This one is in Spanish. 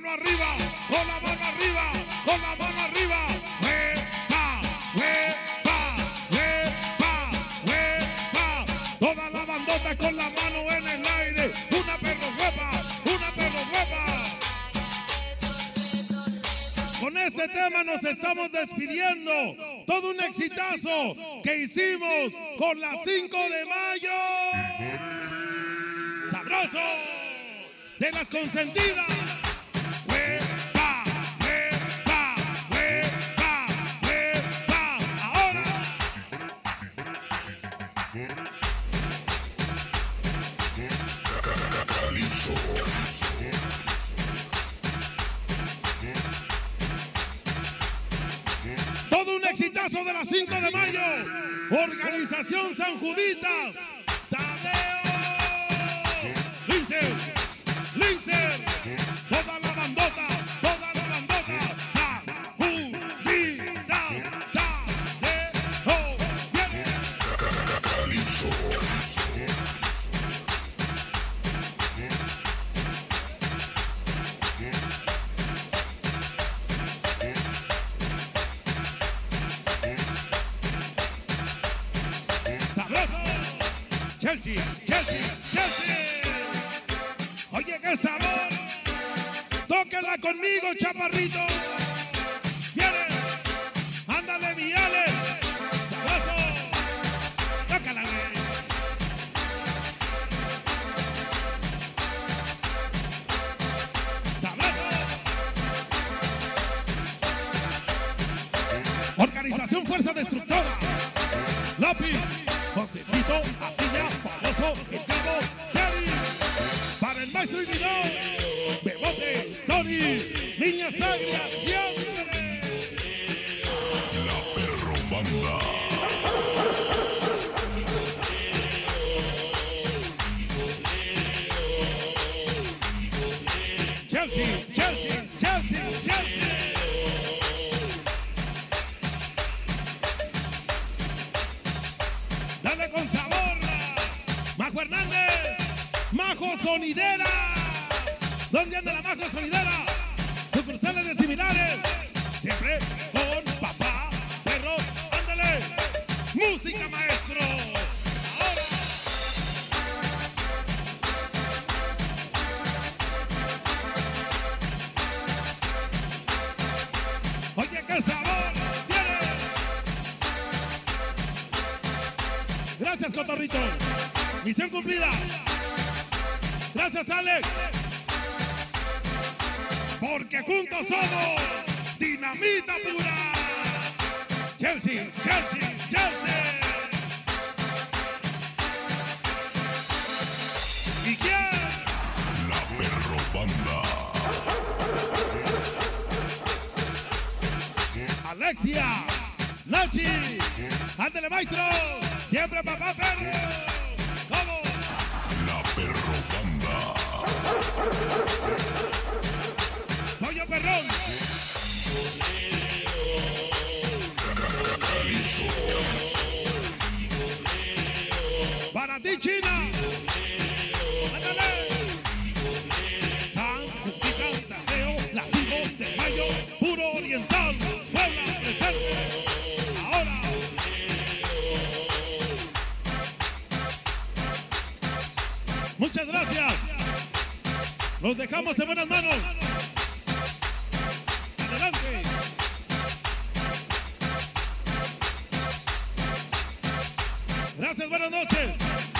mano arriba, con la mano arriba, con la mano arriba. ¡Huepa! ¡Huepa! ¡Huepa! ¡Huepa! Toda la bandota con la mano en el aire. Una perro huepa, una perro huepa. Con este tema nos estamos despidiendo. Todo un exitazo que hicimos con la 5 de mayo. ¡Sabroso! De las consentidas. ¡Huepa! ¡Huepa! ¡Huepa! ¡Huepa! Ahora. Todo un exitazo de las 5 de mayo. Organización San Juditas. Tadeo. Lincer. Toda la bandota. San Juditas. Tadeo. Viene. Chelsea. Oye, qué sabor. Tóquenla conmigo, chaparrito. Viene. Ándale, Viales. Sabroso. Tócala, güey. Sabroso. Organización Fuerza Destructora. Lápiz. Josecito, Atilla, Famoso, El Cabo, Jerry. Para el maestro y video, Bebote, Tony, Niña Sagria, siempre. La Perro Banda. Chelsea. Dale con sabor. Majo Hernández. Majo Sonidera. ¿Dónde anda la Majo Sonidera? Sucursales de similares. Siempre con papá, perro. Ándale. Música, maestro. Ahora. Oye, qué sabor. Viene. Gracias, Cotorrito. Misión cumplida. Gracias, Alex. Porque juntos somos dinamita pura. Chelsea. ¿Y quién? La Perro Banda. Alexia. Nachi. Ándale, maestro. Siempre papá perro. ¿Cómo? La Perro Banda. Pollo Perrón. Para ti, China. Ándale. San Juditas, Tadeo, la 5 de mayo, puro oriental. Puebla presente. Ahora. Muchas gracias. Los dejamos en buenas manos. Adelante. Gracias, buenas noches.